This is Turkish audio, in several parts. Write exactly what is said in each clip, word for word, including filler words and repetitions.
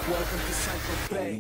Welcome to Cycle Bay.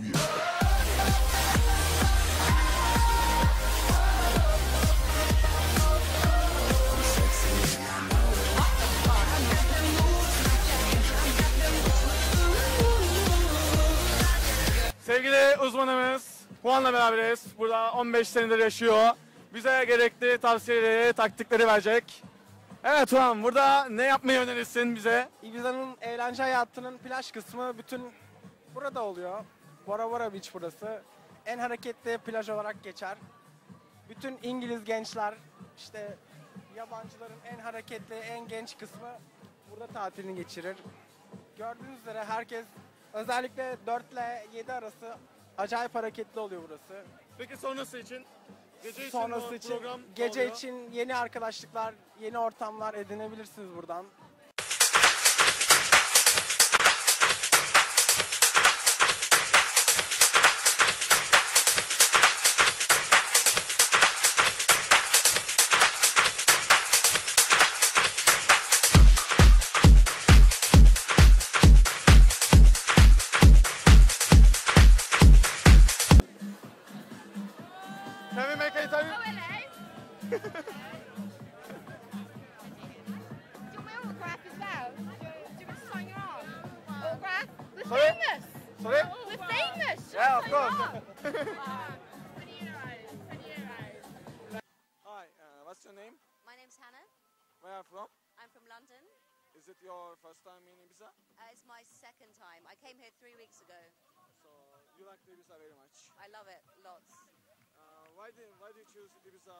Sevgili uzmanımız Juan'la beraberiz. Burada on beş senedir yaşıyor. Bize gerekli tavsiyeleri, taktikleri verecek. Evet Juan, burada ne yapmayı önerirsin bize? Ibiza'nın eğlence hayatının plaj kısmı bütün burada oluyor. Bora Bora Beach burası. En hareketli plaj olarak geçer. Bütün İngiliz gençler, işte yabancıların en hareketli, en genç kısmı burada tatilini geçirir. Gördüğünüz üzere herkes, özellikle dört ile yedi arası acayip hareketli oluyor burası. Peki sonrası için? Gece için Sonrası için, program gece oluyor. için yeni arkadaşlıklar, yeni ortamlar edinebilirsiniz buradan. Can we make a interview? Oh, hello. Do you want my autograph as well? Do you, do you want to sign your arm? Autograph? We're Sorry? famous. Sorry? We're famous. Yeah, of Sign course. your arm. twenty euros. twenty euros. Hi, uh, what's your name? My name's Hannah. Where are you from? I'm from London. Is it your first time in Ibiza? Uh, it's my second time. I came here three weeks ago. So you like Ibiza very much. I love it lots. Uh, why did why do you choose Ibiza?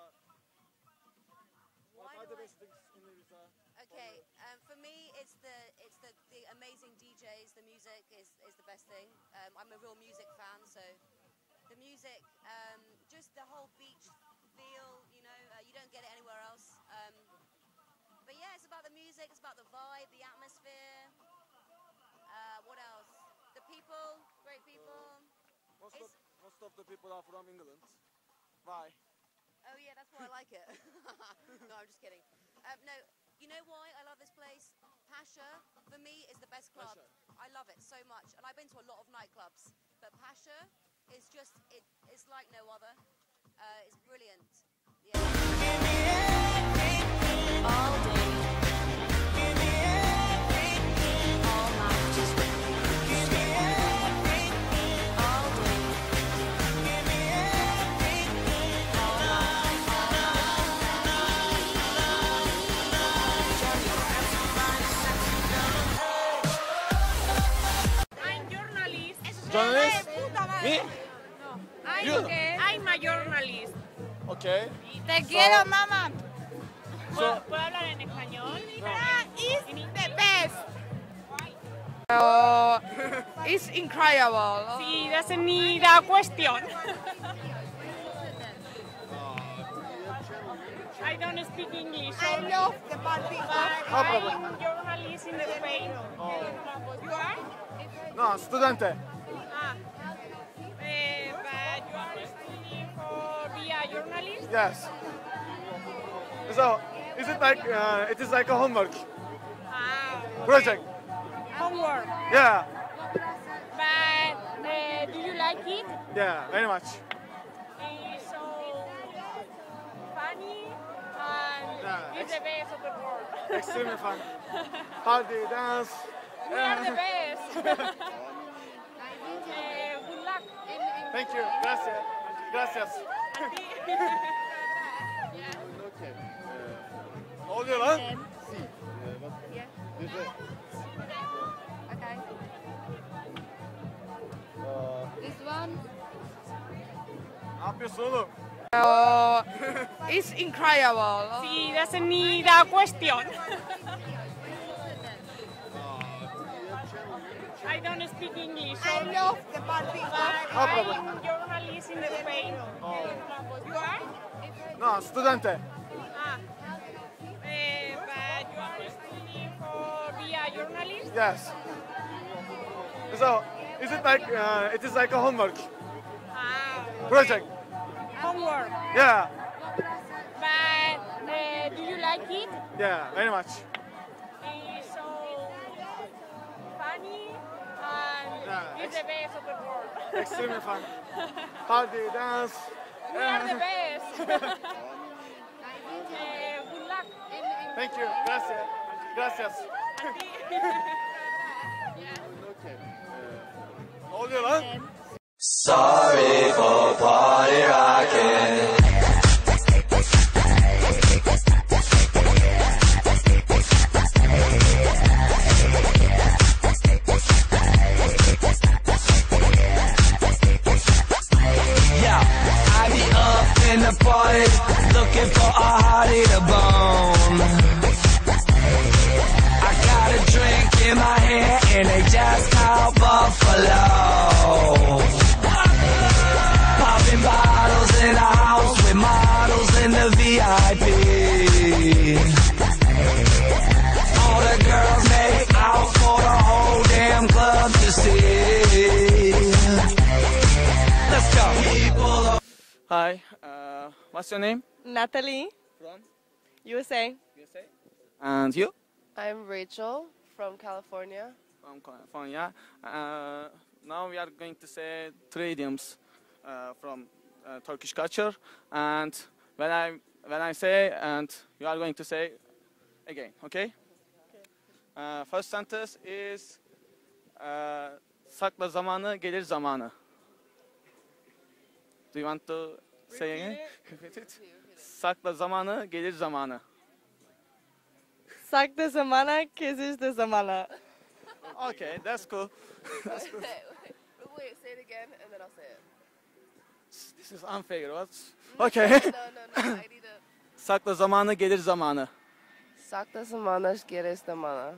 What Why are do the I- best things in Ibiza? Okay, um, for me, it's the it's the, the amazing D Js. The music is, is the best thing. Um, I'm a real music fan, so the music, um, just the whole beach feel. You know, uh, you don't get it anywhere else. Um, but yeah, it's about the music. It's about the vibe, the atmosphere. Uh, what else? The people, great people. Most of, It's- most of the people are from England. Why? Oh yeah, that's why I like it. No, I'm just kidding. Um, no, you know why I love this place? Pasha, for me, is the best club. Pasha. I love it so much, and I've been to a lot of nightclubs, but Pasha is just it. It's like no other. Uh, it's brilliant. Yeah. I'm journalist. Journalist? Me? I'm, You? I'm a journalist. Okay. Te quiero, mamá. ¿Puedo, puedo hablar en español? Is En the inglés. best. Oh, it's incredible. Sí, that's ni la cuestión. I don't speak English. I sorry. love the party. No problem. I'm journalist in Spain. You are? No, studente. Ah. Eh, but you are studying for be a journalist? Yes. So, is it like uh, it is like a homework Ah. project? Homework. Yeah. But uh, do you like it? Yeah, very much. It's so funny and Yeah, it's the best of the world. Extremely fun. Party, dance. We are the best. uh, good luck. Thank you. Gracias. Gracias. Ne oluyor lan? Okay. This one. Ne yapıyorsun oğlum? Oh, it's incredible. Sí, that's ni la cuestión. I don't speak English. I sorry. love the party. No problem. I'm journalist in Spain. You are? No, studente. Ah. Eh, but you are studying for be a journalist? Yes. So, is it like uh, it is like a homework Ah. project? Homework. Yeah. But uh, do you like it? Yeah, very much. It's so funny and Yeah, He's the best of the world. extremely fun. Party, dance. We are the best. uh, good luck. Thank you. Gracias. Gracias. Ne oluyor lan? Sorry for party rocking. Yeah, I be up in the party, looking for a hottie to bone. I got a drink in my hand and they just called Buffalo. Popping bottles in the house with models in the V I P. All the girls make out for the whole damn club to see. Let's go. People. Hi. Uh, what's your name? Natalie, From U S A. U S A. And you? I'm Rachel from California. From California. Uh, now we are going to say three idioms uh, from uh, Turkish culture, and when I when I say, and you are going to say again, okay? Uh, first sentence is uh, sakla zamanı gelir zamanı. Do you want to say again? Repeat it. Sakla zamanı gelir zamanı. Sakta zamana, kesiz de zamana. Okay, that's cool. That's cool. Wait, say it again and then I'll say it. This is unfair. What? Okay. No, no, no, I need to. Sakla zamanı gelir zamanı. Sakta zamana, kesiz zamana.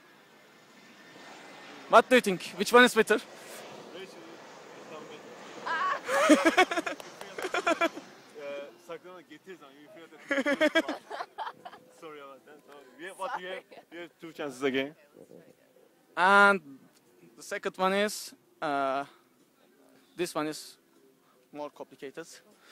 What do you think? Which one is better? Saklama getir zaman. You feel that. Sorry about that. No, we have, what we have, we have two chances again. And the second one is, uh, this one is more complicated.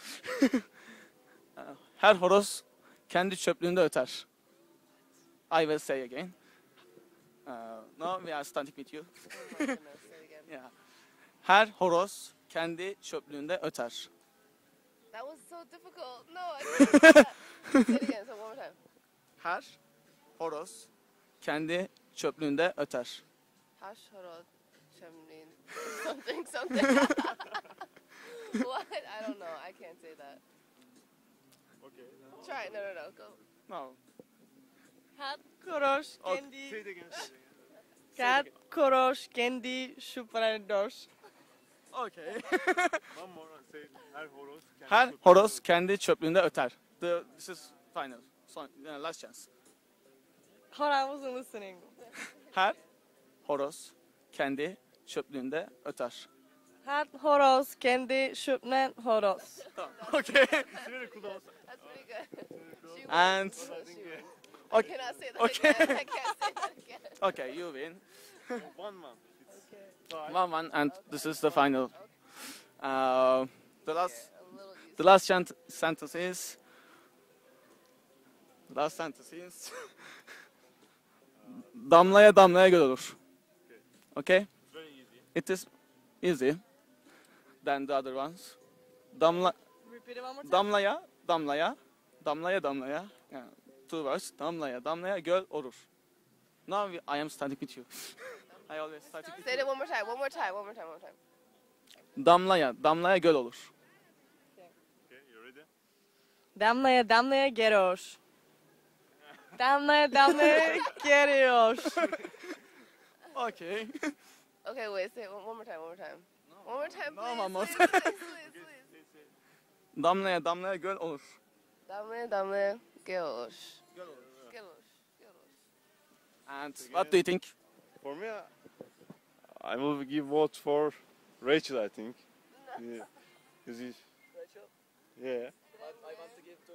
Uh, Her horoz kendi çöplüğünde öter. I will say again. Uh, no, we are starting with you. Yeah. Her horoz kendi çöplüğünde öter. That was so difficult. No, I can't do that. Say it again, so one more time. Her horoz kendi çöplüğünde öter. Hashorot, chemnin, something, something. What? I don't know. I can't say that. Okay. Try it. No, no, no. Go. No. Kat koroş Okay. kendi Say it again. Say it again. kat koroş kendi şüphelendos. Okay. One more. Say it. Her horoz. kendi Her çöplüğünde horoz öter. kendi çöplüğünde öter. The, this is final. Son, uh, last chance. Hold on, I wasn't listening. Her horoz kendi çöplüğünde öter. Her horoz kendi şüphelen horoz. Okay. It's really cool also. That's pretty good. She And I think yeah. I okay, cannot say that Okay. again. I can't say that again. okay, you win. One man. It's tie. One one, and this is the final. Uh, the last, A little easy. the last chant- sentence is. The last sentence is. Damlaya damlaya göl olur. Okay? It's very easy. It is easy than the other ones. Damla, Repeat it one more time. damlaya, damlaya, damlaya, damlaya. Yeah, two words. Damlaya, damlaya, göl olur. Now we- I am starting with you. I always starting with Say you. it one more time. One more time. One more time. One more time. Damlaya, damlaya göl olur. Okay, you ready? Damlaya damlaya geliyor. Damlaya damlaya geliyor. Okay. Okay, wait. Say it one, one more time. One more time. One more time, no, please. one more please, time. please, please, please. Damlaya, damlaya göl olur. Damlaya damlaya geliyor. Göl olur. Geliyor. Geliyor. And what do you think? For me, I will give vote for Rachel, I think. Yeah. 'Cause he- yeah. I want to give to.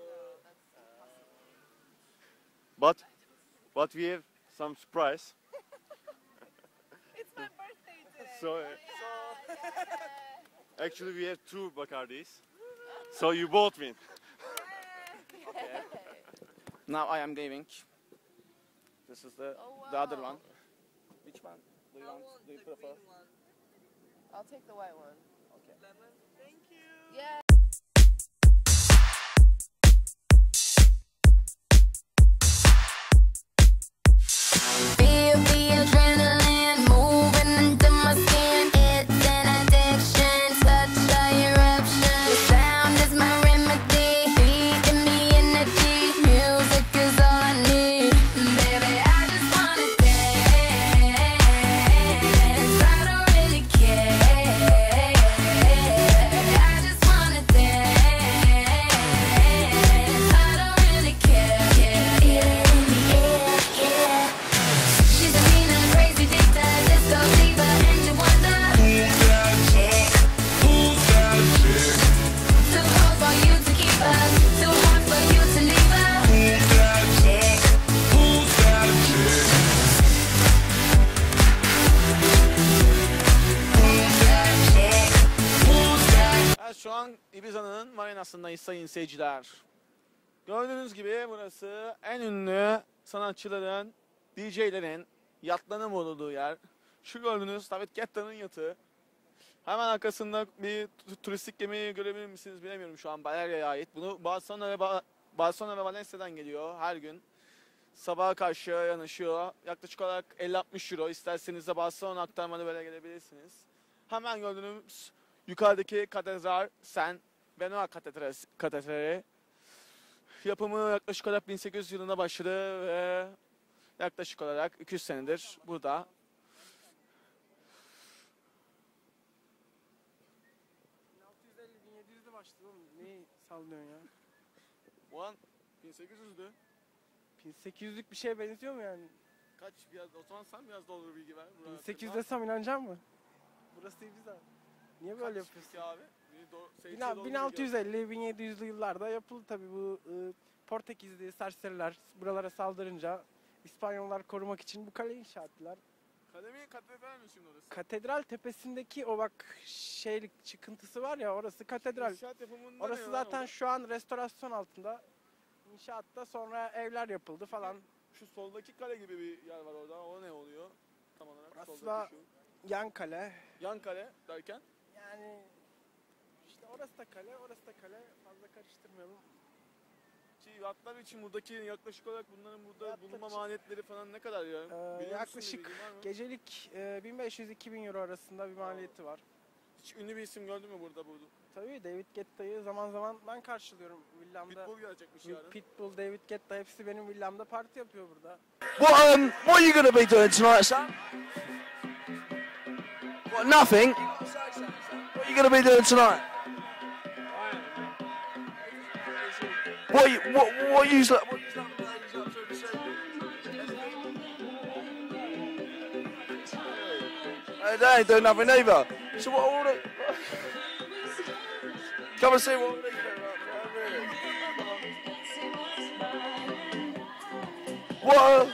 But, but we have some surprise. It's my birthday today. So, uh, actually, we have two Bacardis. So you both win. Now I am giving. This is the Oh, the other wow. one. Which one do you want? Do you prefer? I'll take the white one. Okay. Lemon? Thank you. Yeah. Feel the adrenaline moving into my skin. It's an addiction, such a eruption. The sound is my remedy, feeding me energy. Music is all I need. Baby, I just wanna dance. I don't really care. I just wanna dance. I don't really care. Feel it in the air, yeah. She's a mean and crazy dictator, disco diva, and you wonder who's that chick? Who's that chick? Too cold for you to keep her, too hot for you to leave her. Who's that chick? Who's that chick? Who's that chick? Who's that? Evet, şu an Ibiza'nın marinasındayız sayın seyirciler. Gördüğünüz gibi burası en ünlü sanatçıların, D J'lerin yatlarının bulunduğu yer. Şu gördüğünüz David Guetta'nın yatı. Hemen arkasında bir tu- turistik gemi görebilir misiniz bilemiyorum şu an, Balearya'ya ait. Bunu Barcelona ve Ba- Barcelona ve Valencia'dan geliyor her gün. Sabaha karşı yanaşıyor. Yaklaşık olarak elli altmış euro. İsterseniz de Barcelona aktarmalı böyle gelebilirsiniz. Hemen gördüğünüz yukarıdaki katedral Saint Benoît Katedrali. Katedrali. Yapımı yaklaşık olarak bin sekiz yüz yılında başladı ve yaklaşık olarak iki yüz senedir burada. bin altı yüz elli bin yedi yüzde başladı oğlum. Neyi sallıyorsun ya? Bu an bin sekiz yüzdü. bin sekiz yüzlük bir şeye benziyor mu yani? Kaç biraz, o zaman sen biraz doğru bilgi ver. bin sekiz yüz desem inanacak mı? Burası Ibiza. Niye böyle yapıyorsun? Kaç abi? Bir do- seyirciye Bin- doğru bin bilgi altı yüz ver. elli bin yedi yüzlü yıllarda yapıldı tabii bu e, Portekizli serseriler buralara saldırınca İspanyollar korumak için bu kale inşa ettiler. Kale mi, katedral mi şimdi orası? Katedral tepesindeki o bak şeylik çıkıntısı var ya, orası katedral. İnşaat yapımında Orası ne lan zaten orada? şu an restorasyon altında. İnşaatta, sonra evler yapıldı falan. Şu soldaki kale gibi bir yer var orada. O ne oluyor? Tam olarak Burası soldaki da- şu. Yan kale. Yan kale derken? Yani işte orası da kale, orası da kale. Fazla karıştırmayalım. Ki yatlar için buradaki yaklaşık olarak bunların burada Yatlar bulunma için- maliyetleri falan ne kadar ya? Ee, Biliyor musun, yaklaşık bir bilgin var mı? gecelik e, bin beş yüz iki bin euro arasında bir maliyeti var. Hiç ünlü bir isim gördün mü burada burada? Tabii David Guetta'yı zaman zaman ben karşılıyorum villamda. Pitbull gelecekmiş yarın. Pitbull, David Guetta hepsi benim villamda parti yapıyor burada. What um what are you gonna be doing tonight, son? What, nothing? What are you gonna be doing tonight? What you, what what you what you Hey, they ain't doing nothing either. So what all the come and see what all these people are, really. What uh,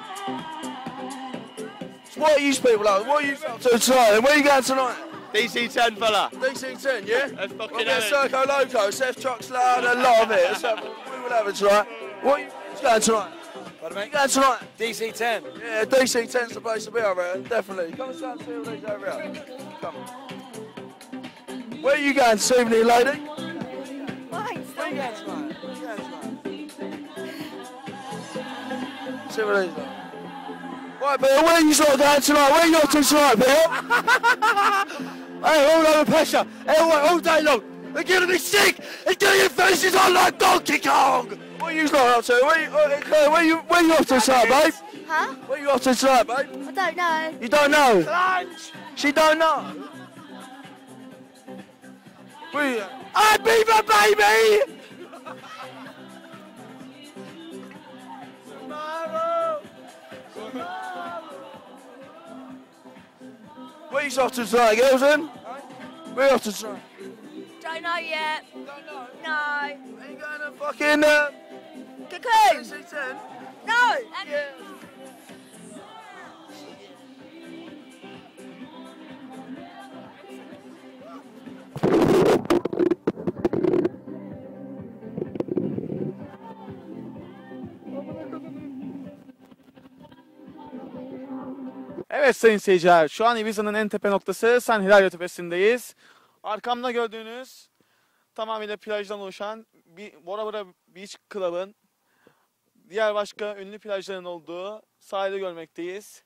so what are you people up? What are you up to tonight? And where are you going tonight? D C ten, fella. D C ten, yeah? Let's fucking We'll have get it. Circo Loco, Seth Trucks loud, a lot of it. Let's have, we will have it tonight. What are you going tonight? Pardon You going tonight? D C ten. Yeah, D C ten's the place to be, I reckon, definitely. Come and start and see all these over here. Come. Where are you going this evening, lady? Mine, Where are you going tonight? Where are you going tonight? See what these are. Right, Bill, where are you sort of going tonight? Where are you off to tonight, Bill? Hey, all under pressure. Everyone, all day long. They're gonna be sick. They're getting your faces on like Donkey Kong. What are you lot up to? Where you, uh, Claire, where you, where you off to tonight, babe? Huh? Where you off to tonight, babe? I don't know. You don't know? Lunch. She don't know? Where you? I'm Beaver, baby. Where you off to tonight, girls, then? Where you off to tonight? Don't know yet. Don't know. No. Are you going to fucking, uh, Cocoon. D C ten? No. Yeah. Evet sayın seyirciler, şu an Ibiza'nın en tepe noktası San Hilario Tepesi'ndeyiz. Arkamda gördüğünüz tamamıyla plajdan oluşan bir Bora Bora Beach Club'ın diğer başka ünlü plajların olduğu sahili görmekteyiz.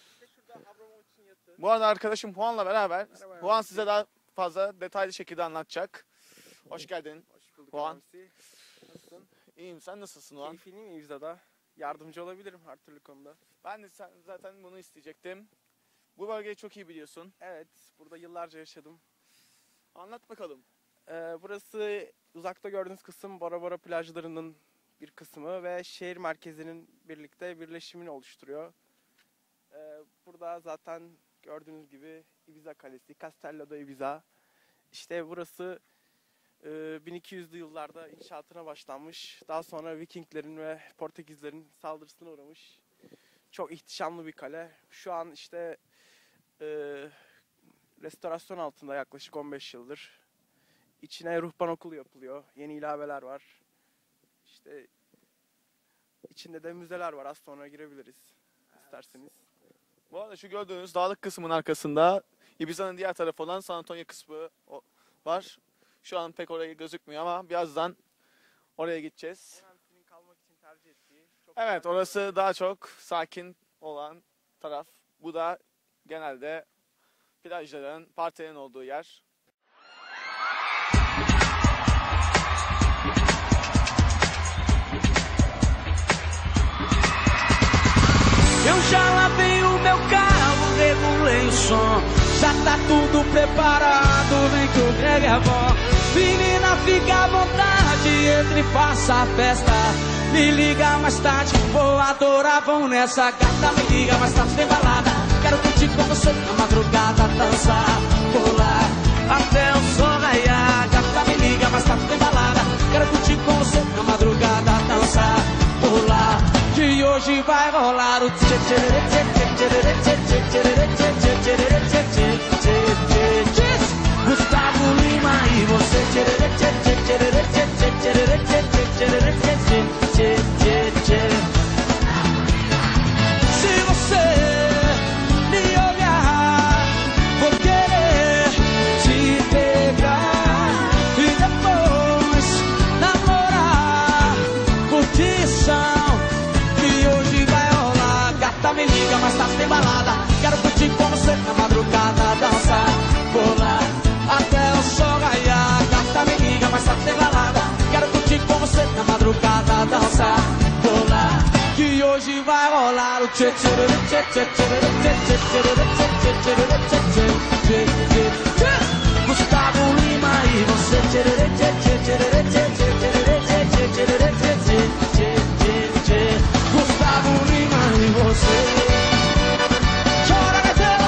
Bu arada arkadaşım Juan'la beraber, Merhaba, Juan size daha fazla detaylı şekilde anlatacak. Hoş geldin. Hoş bulduk Juan. M M C. Nasılsın? İyiyim, sen nasılsın Juan? Keyifliyim Ibiza'da. Yardımcı olabilirim her türlü konuda. Ben de sen, zaten bunu isteyecektim. Bu bölgeyi çok iyi biliyorsun. Evet, burada yıllarca yaşadım. Anlat bakalım. Ee, burası uzakta gördüğünüz kısım Bora Bora plajlarının bir kısmı ve şehir merkezinin birlikte birleşimini oluşturuyor. Ee, burada zaten gördüğünüz gibi Ibiza Kalesi, Castello de Ibiza. İşte burası e, bin iki yüzlü yıllarda inşaatına başlanmış. Daha sonra Vikinglerin ve Portekizlerin saldırısına uğramış. Çok ihtişamlı bir kale. Şu an işte e, restorasyon altında yaklaşık on beş yıldır. İçine ruhban okulu yapılıyor. Yeni ilaveler var. İşte içinde de müzeler var. Az sonra girebiliriz isterseniz. Bu arada şu gördüğünüz dağlık kısmın arkasında Ibiza'nın diğer tarafı olan San Antonio kısmı var. Şu an pek oraya gözükmüyor ama birazdan oraya gideceğiz. M M C'nin kalmak için tercih ettiği. Çok Evet, güzel bir orası bölge. daha çok sakin olan taraf. Bu da genelde plajların, partilerin olduğu yer. Eu já lavei o meu carro, regulei o som. Já tá tudo preparado, vem que o Greg é bom. Menina, fica à vontade, entre e faça a festa. Me liga mais tarde, vou adorar, vão nessa gata. Me liga mais tarde, tem balada. Quero curtir com você na madrugada, dançar, pular até o sol raiar. Gata, me liga mais tarde, tem balada. Quero curtir com você na madrugada, dançar, pular. Que hoje vai rolar o tchê tchê tchê tchê tchê tchê tchê tchê tchê tchê tchê tchê. Gustavo Lima e você tchê tchê tchê tchê tchê tchê tchê tchê tchê tchê tchê. Se você me olhar, vou querer te pegar e depois namorar, curtição. Me liga, mais tarde tem balada. Quero curtir com você na madrugada, dançar, pular até o sol raiar. Gata, me liga, mais tarde tem balada. Quero curtir com você na madrugada, dançar, pular. Que hoje vai rolar o tchê tchê tchê tchê tchê tchê tchê tchê tchê tchê. Gustavo Lima e você tchê tchê tchê tchê tchê tchê tchê tchê. Gustavo Lima e você. Chora, Gaetano!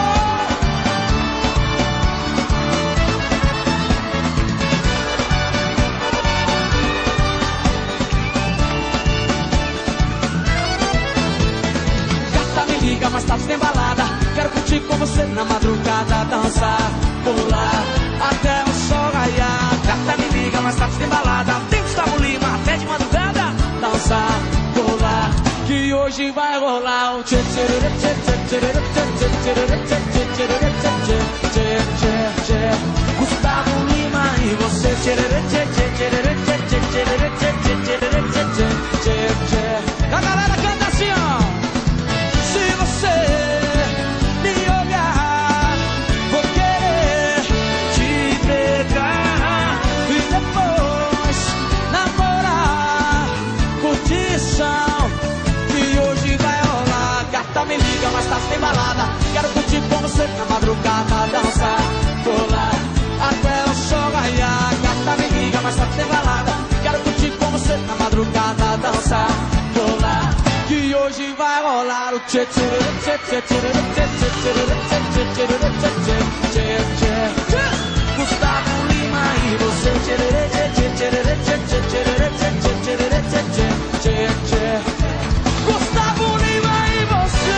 Gata, me liga, mais tarde tem balada. Quero curtir com você na madrugada, dançar, pular até o sol raiar. Gata, me liga, mais tarde tem balada. Tem Gustavo Lima até de madrugada, dançar, pular. Que hoje vai rolar o tchê tchê tchê tchê tchê tchê tchê tchê tchê tchê. Gustavo Lima e você tchê tchê tchê tchê tchê tchê tchê tchê tchê. A galera canta assim, ó. Se você me olhar, vou querer te pegar e depois namorar, curtição. Me liga, mais tarde tem balada. Quero curtir com você na madrugada, dançar, pular até o sol raiar. Gata, me liga, mais tarde tem balada. Quero curtir com você na madrugada, dançar, pular. Que hoje vai rolar o tchê tchê tchê tchê tchê tchê tchê tchê tchê tchê. Gustavo Lima e você tchê tchê tchê tchê tchê tchê tchê tchê. Gustavo Lima e você.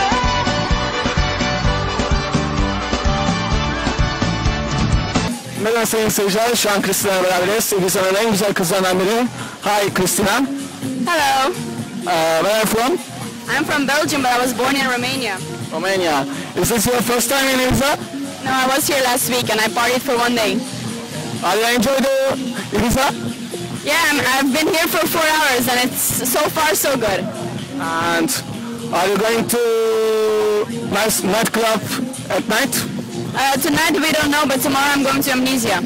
Merhaba sayın seyirciler, şu an Kristina'yla beraberiz. Ibiza'nın en güzel kızlarından biri. Hi Kristina. Hello. Uh, where are you from? I'm from Belgium, but I was born in Romania. Romania. Is this your first time in Ibiza? No, I was here last week and I partied for one day. Are you enjoying the Ibiza? Yeah, I'm, I've been here for four hours and it's so far so good. And are you going to nice nightclub at night? Uh, tonight we don't know, but tomorrow I'm going to Amnesia.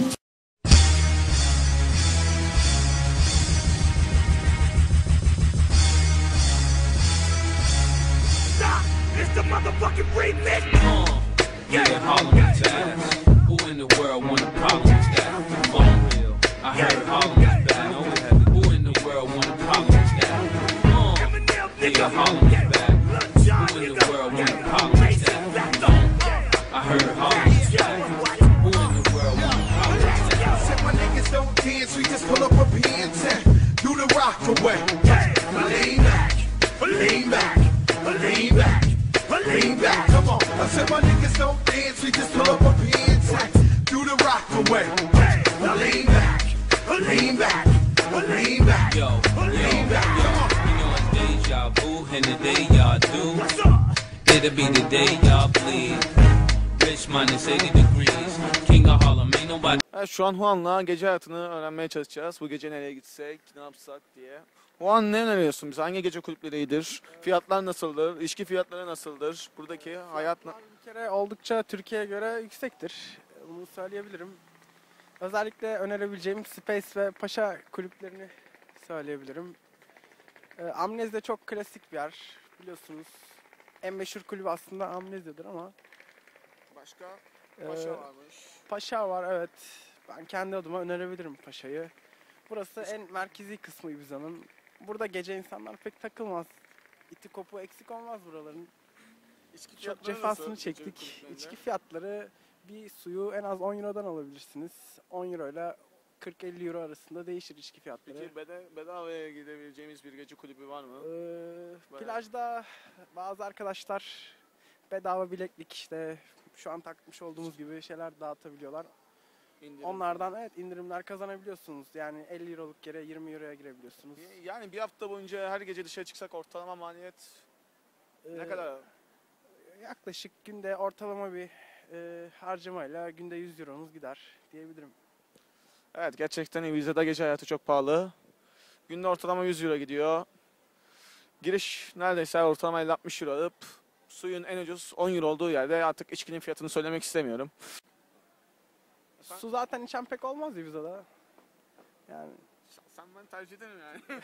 It's the motherfucking remix. Uh, yeah, Harlem is bad. Who in the world want a problem with that? Phone real. I heard Harlem is bad. Only have it. Who in the world want a problem with that? Uh, yeah, Harlem is bad. Who in the world want a problem with that? Uh, I heard Harlem is bad. Who in the world want a problem with that? Said my niggas don't dance. We just pull up a P and do the rock away. Lean back, lean back, lean back. Lean back, come on. I said my niggas don't dance, we just pull up a P and do the rock away. Hey, now lean back, lean back, lean back, yo, lean back, come on. You know it's deja vu, and the day y'all do, it'll be the day y'all bleed. Rich minus eighty degrees, king of Harlem, ain't nobody. Evet, şu an Juan'la gece hayatını öğrenmeye çalışacağız. Bu gece nereye gitsek, ne yapsak diye. Juan, ne öneriyorsun bize? Hangi gece kulüpleri iyidir? Fiyatlar nasıldır? İçki fiyatları nasıldır? Buradaki hayat... Bir kere oldukça Türkiye'ye göre yüksektir. Bunu söyleyebilirim. Özellikle önerebileceğim Space ve Paşa kulüplerini söyleyebilirim. E, Amnezya çok klasik bir yer. Biliyorsunuz en meşhur kulübü aslında Amnezya'dır ama... Başka? Paşa e, varmış. Paşa var, evet. Ben kendi adıma önerebilirim Paşa'yı. Burası en merkezi kısmı Ibiza'nın. Burada gece insanlar pek takılmaz. İti kopu eksik olmaz buraların. İçki Çok cefasını çektik. İçki fiyatları, bir suyu en az on eurodan alabilirsiniz. on euro ile kırk elli euro arasında değişir içki fiyatları. Peki beda bedavaya gidebileceğimiz bir gece kulübü var mı? Ee, plajda bazı arkadaşlar bedava bileklik, işte şu an takmış olduğumuz gibi şeyler dağıtabiliyorlar. İndirim. Onlardan evet indirimler kazanabiliyorsunuz. Yani elli euroluk yere yirmi euroya girebiliyorsunuz. Yani bir hafta boyunca her gece dışarı çıksak ortalama maliyet ee, ne kadar? Yaklaşık günde ortalama bir e, harcamayla günde yüz euromuz gider diyebilirim. Evet, gerçekten Ibiza'da gece hayatı çok pahalı. Günde ortalama yüz euro gidiyor. Giriş neredeyse ortalama elli altmış euro alıp suyun en ucuz on euro olduğu yerde artık içkinin fiyatını söylemek istemiyorum. Su zaten içen pek olmaz Ibiza'da. Yani sen ben tercih ederim yani.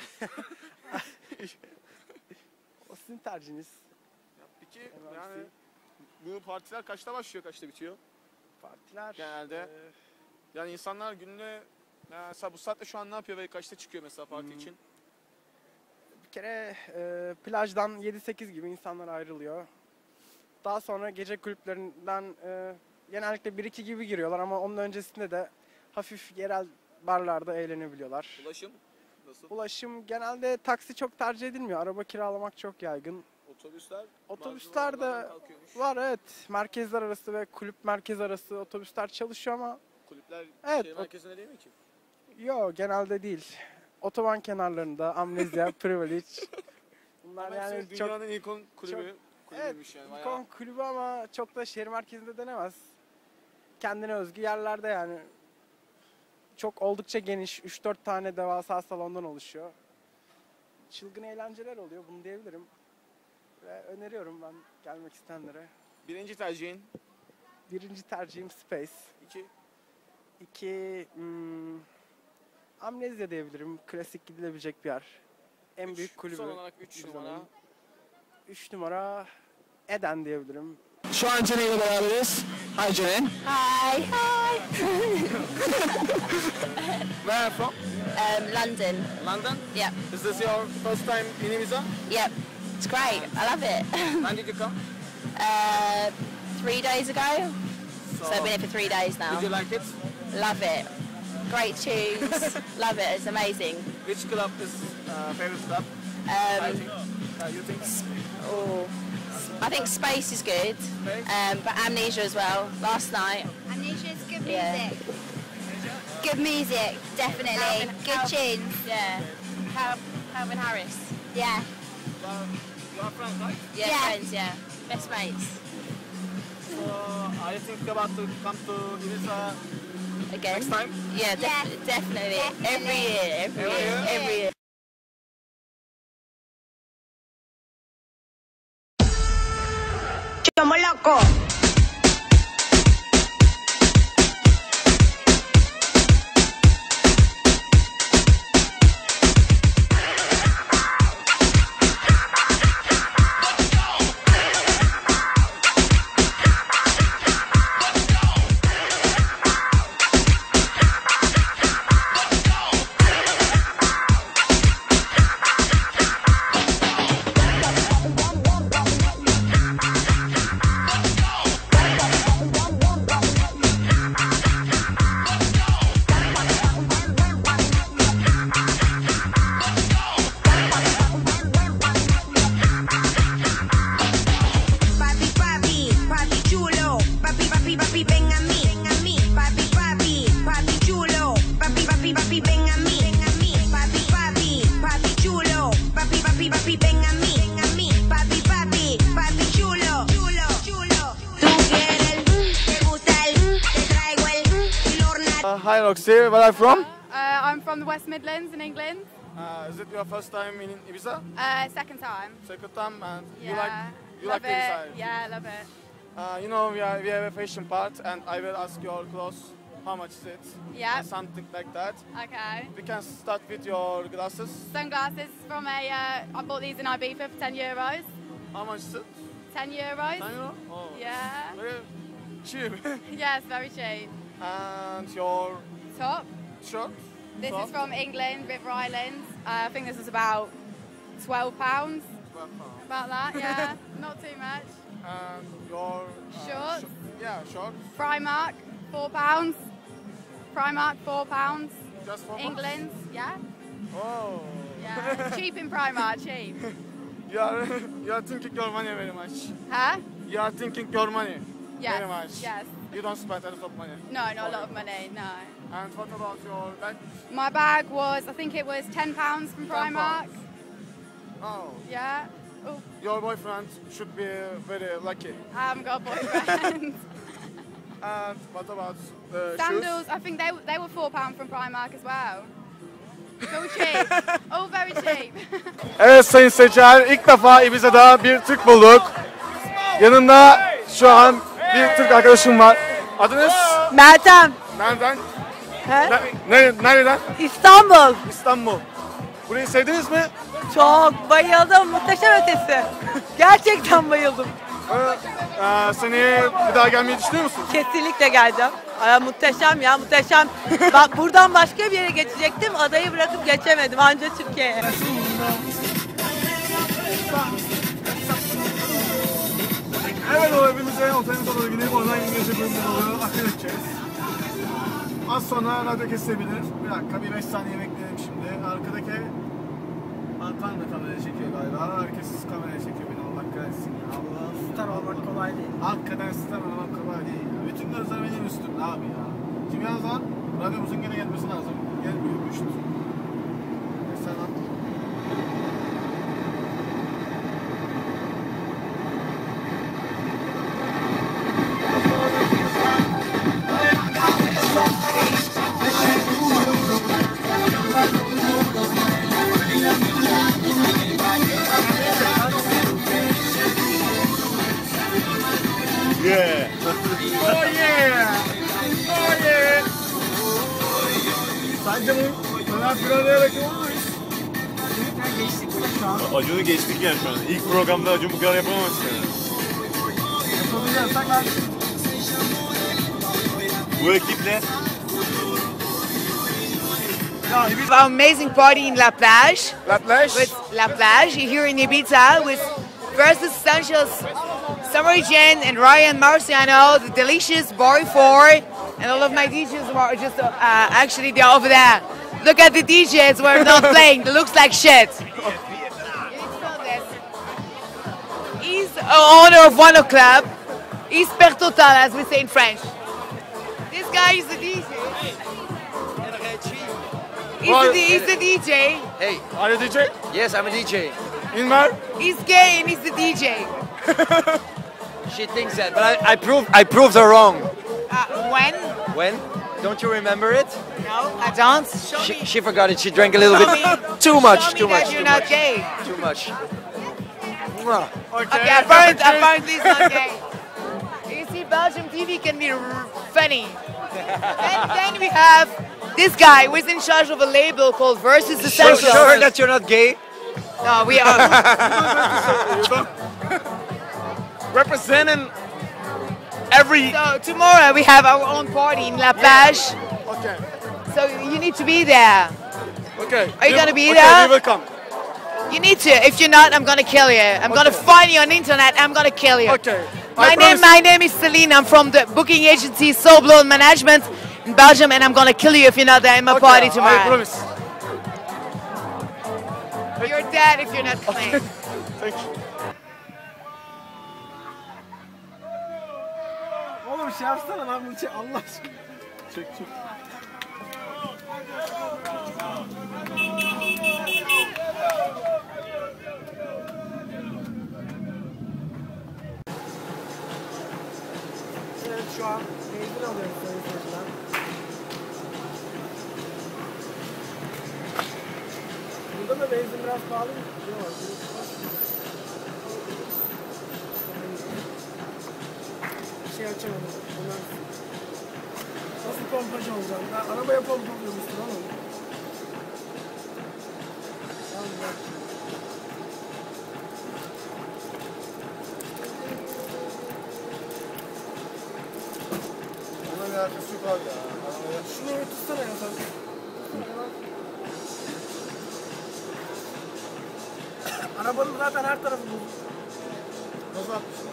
O sizin tercihiniz. Ya peki M M C. Yani bu partiler kaçta başlıyor, kaçta bitiyor? Partiler genelde. E... Yani insanlar günde mesela bu saatte şu an ne yapıyor ve kaçta çıkıyor mesela parti hmm. için? Bir kere e, plajdan yedi sekiz gibi insanlar ayrılıyor. Daha sonra gece kulüplerinden e, genellikle bir iki gibi giriyorlar ama onun öncesinde de hafif yerel barlarda eğlenebiliyorlar. Ulaşım nasıl? Ulaşım genelde taksi çok tercih edilmiyor. Araba kiralamak çok yaygın. Otobüsler? Otobüsler de var, evet. Merkezler arası ve kulüp merkez arası otobüsler çalışıyor ama... Kulüpler evet, şehir merkezinde değil mi ki? Yok, genelde değil. Otoban kenarlarında, Amnezya, Privilege. Bunlar yani çok... Dünyanın ilkon kulübü. Çok, evet, yani, ilkon kulübü ama çok da şehir merkezinde denemez. Kendine özgü yerlerde yani. Çok oldukça geniş, üç dört tane devasa salondan oluşuyor. Çılgın eğlenceler oluyor, bunu diyebilirim. Ve öneriyorum ben gelmek isteyenlere. Birinci tercihin? Birinci tercihim Space. İki? İki, hmm, Amnezya diyebilirim. Klasik gidilebilecek bir yer. En üç, büyük kulübü. Son olarak üç numara? üç numara Eden diyebilirim. Şu an Cene ile beraberiz. Hi Cene. Hi. Hi. Where are you from? Um, London. London? Yep. Is this your first time in Ibiza? Yep. It's great. I love it. When did you come? Uh, three days ago. So, so I've been here for three days now. Did you like it? Love it. Great tunes. Love it. It's amazing. Which club is uh, favorite club? Um, I think. Uh, you think? Oh, I think Space is good, um, but Amnesia as well. Last night. Amnesia is good music. Yeah. Good music, definitely. Calvin, good Calvin, tunes. Yeah. Cal Calvin Harris. Yeah. You are friends, right? Yeah, Yeah. friends, yeah. Best mates. So are you thinking about to come to Ibiza Again? next time? Yeah, def Yeah. definitely. Definitely. Every year, every, Every year, year? every year. Somos locos. Papi, papi, papi chulo, papi, papi, papi, ven a mí, ven a mí, papi, papi, papi chulo, papi, papi, papi, ven a mí, ven a mí, papi, papi, papi chulo, papi, papi, papi, ven a mí, ven a mí, papi, papi, papi chulo, chulo, chulo. Tú quieres el, mm, te gusta el, mm, te traigo el, mm, y lo orna- Uh, hi Roxy, where are you from? Uh, I'm from the West Midlands in England. Uh, is it your first time in Ibiza? Uh, second time. Second time, and Yeah. you like you love like the it. Ibiza? Yeah, love it. Uh, you know we are we have a fashion part, and I will ask your clothes how much is it? Yeah. Uh, something like that. Okay. We can start with your glasses. Sunglasses from a. Uh, I bought these in Ibiza for ten euros. How much is it? Ten euros. ten euro? Oh, Yeah. very cheap. Yes, very cheap. And your Top. shirt? This Top? is from England, River Island. Uh, I think this was about twelve pounds. twelve pounds. About that, yeah. Not too much. And your uh, Shorts. sh- yeah, shorts. Primark, four pounds. Primark, four pounds. Just four pounds? England, yeah. Oh. Yeah. Cheap in Primark, cheap. You are you are thinking your money very much. Huh? You are thinking your money Yes. very much. Yes. You don't spend a lot of money. No, not a lot of money, no. And what about your bag? My bag was, I think it was ten pounds from ten Primark. pounds. Oh. Yeah. Oh, Your boyfriend should be very lucky. I haven't got a boyfriend. And what about the Sandals, shoes? I think they, they were four pounds from Primark as well. It's all cheap. All very cheap. Evet sayın seyirciler, ilk defa Ibiza'da bir Türk bulduk. Yanında şu an bir Türk arkadaşım var. Adınız? Meltem. Nereden? He? Ne, ne- nereden? İstanbul. İstanbul. Burayı sevdiniz mi? Çok bayıldım. Muhteşem ötesi. Gerçekten bayıldım. Ee, seneye bir daha gelmeyi düşünüyor musun? Kesinlikle geleceğim. Aa, muhteşem ya muhteşem. Bak buradan başka bir yere geçecektim. Adayı bırakıp geçemedim. Anca Türkiye'ye. Evet o hepimize otelimize doğru gidip oradan İngilizce bölümüne doğru akıl edeceğiz. Az sonra radyo kesilebilir. Bir dakika bir beş saniye bekleyelim şimdi. Arkadaki Antan da kameraya çekiyor galiba. Herkes kameraya çekiyor beni Allah kahretsin ya. Allah Star olmak kolay değil. Hakikaten star olmak kolay değil. Ya. Bütün gözler benim üstümde abi ya. Kim yazan? Radyomuzun gene gelmesi lazım. Gelmiyormuş. Mesela Yeah. Oh yeah! Oh yeah! Sence bu Fener Firara'ya rakip olur muyuz? Geçtik bile şu an. Acun'u geçtik yani şu an. İlk programda Acun bu kadar yapamamıştı yani. Yapabiliyorsak artık. Bu ekiple We have an amazing party in La Plage. La Plage? With La Plage here in Ibiza with First Essentials, Summer Jen and Ryan Marciano, the delicious Boy Four, and all of my D Js are just uh, actually they're over there. Look at the D Js we're not playing. It looks like shit. He's the owner of one club. He's per total, as we say in French. This guy is the D J. He's the, D- he's the D J. Hey. Are you D J? Yes, I'm a D J. Bilmem. He's gay and he's the D J. She thinks that, but I, I proved I proved her wrong. Uh, when? When? Don't you remember it? No, I don't. She, she forgot it. She drank a little bit too much. Show me Too that much. you're Too not much. gay. Too much. Okay, apparently, apparently he's not gay. You see, Belgium T V can be r funny. then, then we have this guy who is in charge of a label called Versus Sure, Essentials. sure that you're not gay. No, we are. Representing every. So tomorrow we have our own party in La Plage. Okay. So you need to be there. Okay. Are you We- gonna be okay, there? we will come. You need to. If you're not, I'm gonna kill you. I'm gonna find you on the internet. I'm gonna kill you. Okay. My I name, promise- my name is Celine. I'm from the booking agency Soul Blown Management in Belgium, and I'm gonna kill you if you're not there in my Okay, party I tomorrow. promise. You're dead if you're not clean. Thank you. Oğlum şey yapsana lan bunu çek Allah aşkına. Çek çek. Evet şu an benzin alıyoruz sayın seyirciler. Burada da benzin biraz pahalı mı? Yok. Bir şey açamadım. Ondan nasıl pompacı olacağım? Ben arabaya pompa alıyormuşsun oğlum. Tamam bak. Buna bir arkası yok abi ya. Şunu bir tutsana ya sen. Arabanın zaten her tarafı bozuk. Nasıl atmışsın?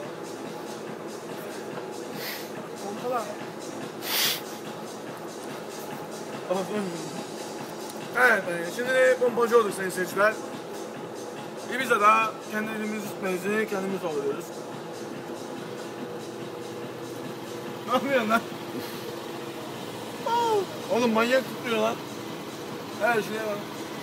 Pompalar. Evet, e, şimdi pompacı olduk sayın seyirciler. Ibiza'da kendi elimiz benzini kendimiz alıyoruz. Ne yapıyorsun lan? Oğlum manyak tutuyor lan. Her şeye bak.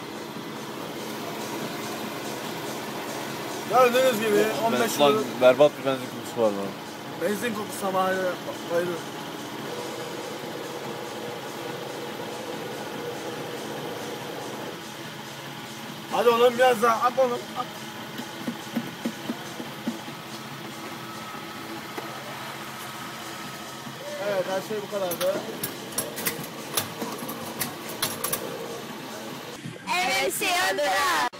Gördüğünüz gibi on beş Lan yıl berbat bir benzin kokusu var lan. benzin kokusuna bayılır. bayılır. Hadi oğlum biraz daha at oğlum. At. Evet her şey bu kadardı. M M C on the